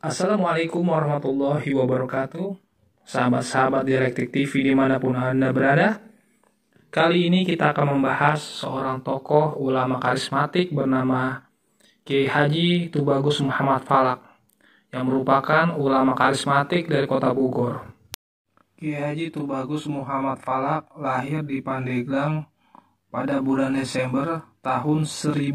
Assalamualaikum warahmatullahi wabarakatuh. Sahabat-sahabat Dialektik TV dimanapun Anda berada. Kali ini kita akan membahas seorang tokoh ulama karismatik bernama Kiai Haji Tubagus Muhammad Falak, yang merupakan ulama karismatik dari kota Bogor. Kiai Haji Tubagus Muhammad Falak lahir di Pandeglang pada bulan Desember tahun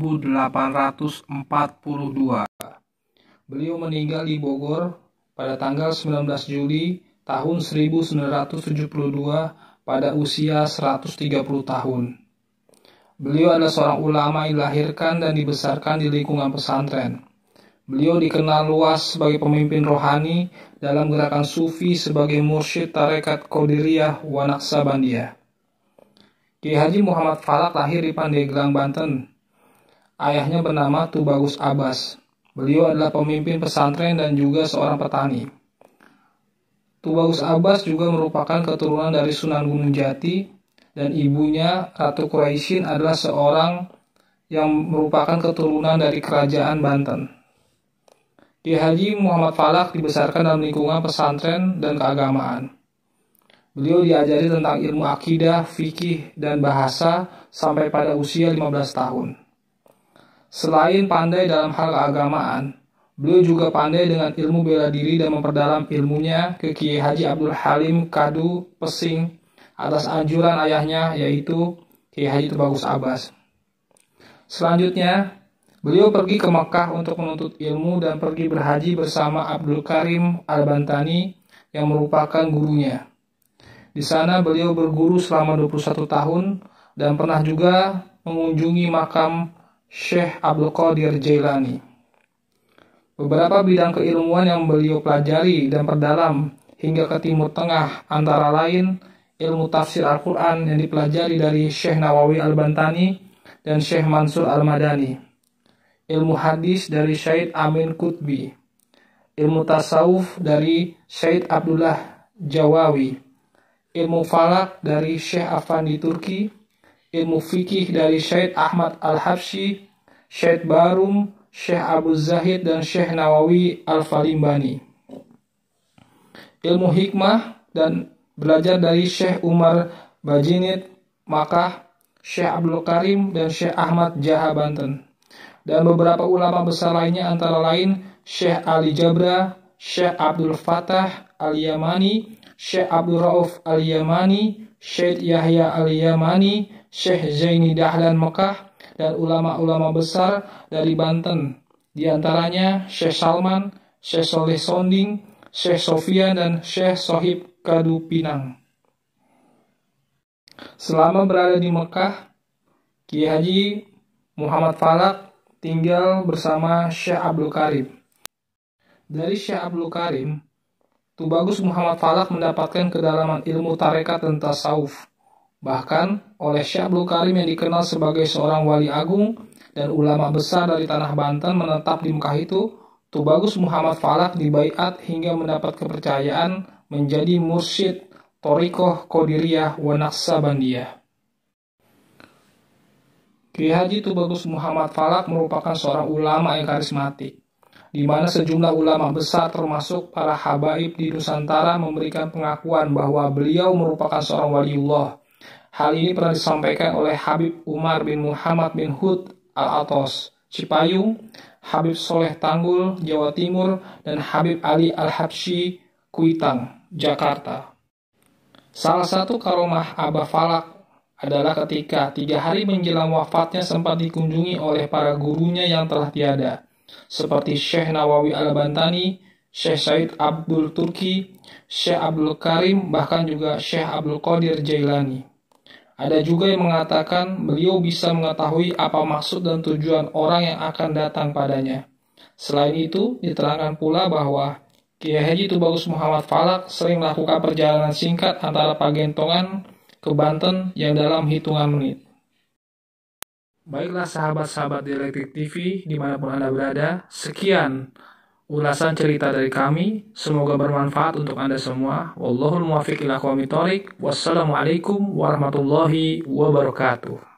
1842. Beliau meninggal di Bogor pada tanggal 19 Juli tahun 1972 pada usia 130 tahun. Beliau adalah seorang ulama yang dilahirkan dan dibesarkan di lingkungan pesantren. Beliau dikenal luas sebagai pemimpin rohani dalam gerakan sufi sebagai mursyid tarekat Qadiriyah wa Naqsabandiyah. Kiai Haji Muhammad Falak lahir di Pandeglang, Banten. Ayahnya bernama Tubagus Abbas. Beliau adalah pemimpin pesantren dan juga seorang petani. Tubagus Abbas juga merupakan keturunan dari Sunan Gunung Jati, dan ibunya Ratu Quraisyin adalah seorang yang merupakan keturunan dari kerajaan Banten. Kiai Haji Muhammad Falak dibesarkan dalam lingkungan pesantren dan keagamaan. Beliau diajari tentang ilmu akidah, fikih, dan bahasa sampai pada usia 15 tahun. Selain pandai dalam hal keagamaan, beliau juga pandai dengan ilmu bela diri dan memperdalam ilmunya ke Kiai Haji Abdul Halim Kadu Pesing atas anjuran ayahnya, yaitu Kiai Haji Tubagus Abbas. Selanjutnya, beliau pergi ke Mekah untuk menuntut ilmu dan pergi berhaji bersama Abdul Karim Al-Bantani yang merupakan gurunya. Di sana beliau berguru selama 21 tahun dan pernah juga mengunjungi makam Syekh Abdul Qadir Jailani. Beberapa bidang keilmuan yang beliau pelajari dan perdalam hingga ke Timur Tengah antara lain ilmu tafsir Al-Quran yang dipelajari dari Syekh Nawawi Al-Bantani dan Syekh Mansur Al-Madani, ilmu hadis dari Syed Amin Qutbi, ilmu tasawuf dari Syed Abdullah Jawawi, ilmu falak dari Syekh Afandi Turki, ilmu fikih dari Syed Ahmad Al-Habsyi, Syed Barum, Syekh Abu Zahid, dan Syekh Nawawi Al-Falimbani. Ilmu hikmah dan belajar dari Syekh Umar Bajinid Makkah, Syekh Abdul Karim, dan Syekh Ahmad Jaha Banten. Dan beberapa ulama besar lainnya antara lain Syekh Ali Jabra, Syekh Abdul Fattah Al-Yamani, Syekh Abdul Rauf Al-Yamani, Syekh Yahya Al-Yamani, Syekh Zaini Dahlan Mekah, dan ulama-ulama besar dari Banten, di antaranya Syekh Salman, Syekh Soleh Sonding, Syekh Sofian, dan Syekh Sohib Kadu Pinang. Selama berada di Mekah, Kiai Haji Muhammad Falak tinggal bersama Syekh Abdul Karim. Dari Syekh Abdul Karim, Tubagus Muhammad Falak mendapatkan kedalaman ilmu tarekat dan tasawuf. Bahkan oleh Syekh Abdul Karim yang dikenal sebagai seorang wali agung dan ulama besar dari tanah Banten menetap di Mekah itu, Tubagus Muhammad Falak dibaiat hingga mendapat kepercayaan menjadi mursyid Thariqah Qadiriyah wa Naqsabandiyah. Kiai Haji Tubagus Muhammad Falak merupakan seorang ulama yang karismatik, di mana sejumlah ulama besar termasuk para habaib di Nusantara memberikan pengakuan bahwa beliau merupakan seorang waliullah. Hal ini pernah disampaikan oleh Habib Umar bin Muhammad bin Hud Al-Atos, Cipayung, Habib Soleh Tanggul, Jawa Timur, dan Habib Ali Al-Habsyi, Kuitang, Jakarta. Salah satu karomah Abah Falak adalah ketika 3 hari menjelang wafatnya sempat dikunjungi oleh para gurunya yang telah tiada, seperti Syekh Nawawi Al-Bantani, Syekh Said Abdul Turki, Syekh Abdul Karim, bahkan juga Syekh Abdul Qadir Jailani. Ada juga yang mengatakan beliau bisa mengetahui apa maksud dan tujuan orang yang akan datang padanya. Selain itu, diterangkan pula bahwa Kiai Haji Tubagus Muhammad Falak sering melakukan perjalanan singkat antara Pagentongan ke Banten yang dalam hitungan menit. Baiklah sahabat-sahabat Dialektik TV dimanapun Anda berada, sekian ulasan cerita dari kami, semoga bermanfaat untuk Anda semua. Wallahul muwaffiq ila aqwamit thoriq. Wassalamualaikum warahmatullahi wabarakatuh.